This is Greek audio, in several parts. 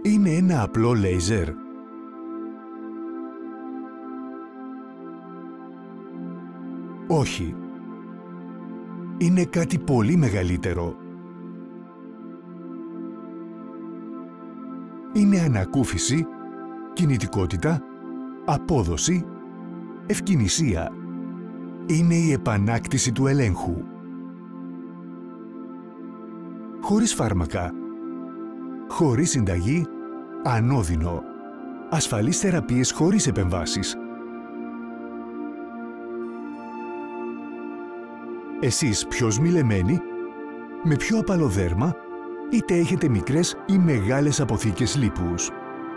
Είναι ένα απλό λέιζερ. Όχι. Είναι κάτι πολύ μεγαλύτερο. Είναι ανακούφιση, κινητικότητα, απόδοση, ευκινησία. Είναι η επανάκτηση του ελέγχου. Χωρίς φάρμακα, χωρίς συνταγή, ανώδυνο. Ασφαλείς θεραπείες χωρίς επεμβάσεις. Εσείς πιο σμιλεμένοι, με πιο απαλό δέρμα, είτε έχετε μικρές ή μεγάλες αποθήκες λίπους.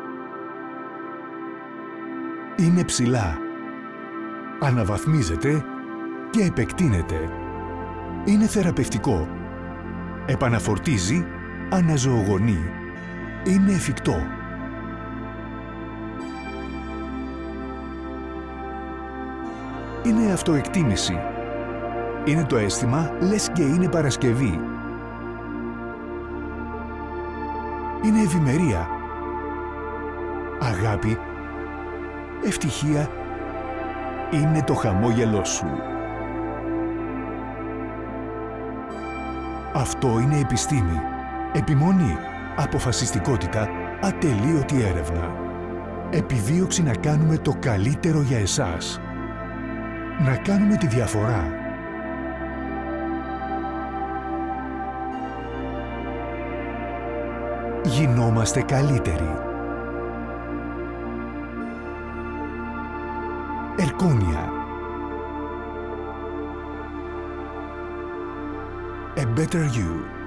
Είναι ψηλά. Αναβαθμίζεται και επεκτείνεται. Είναι θεραπευτικό. Επαναφορτίζει, αναζωογονεί. Είναι εφικτό. Είναι αυτοεκτίμηση. Είναι το αίσθημα λες και είναι Παρασκευή. Είναι ευημερία, αγάπη, ευτυχία. Είναι το χαμόγελό σου. Αυτό είναι επιστήμη, επιμονή, αποφασιστικότητα, ατελείωτη έρευνα. Επιδίωξη να κάνουμε το καλύτερο για εσάς. Να κάνουμε τη διαφορά. Γινόμαστε καλύτεροι. Erchonia. A better you.